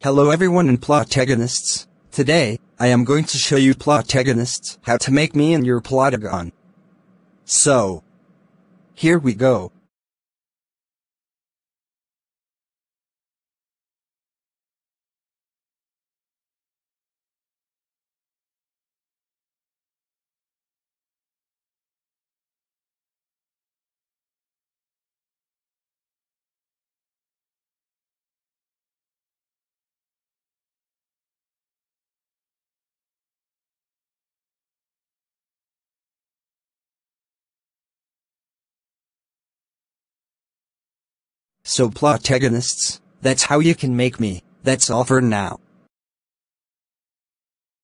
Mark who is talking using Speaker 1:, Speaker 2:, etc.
Speaker 1: Hello everyone in Plotagonists. Today, I am going to show you Plotagonists how to make me in your Plotagon. So, here we go. So Plotagonists, that's how you can make me. That's all for now.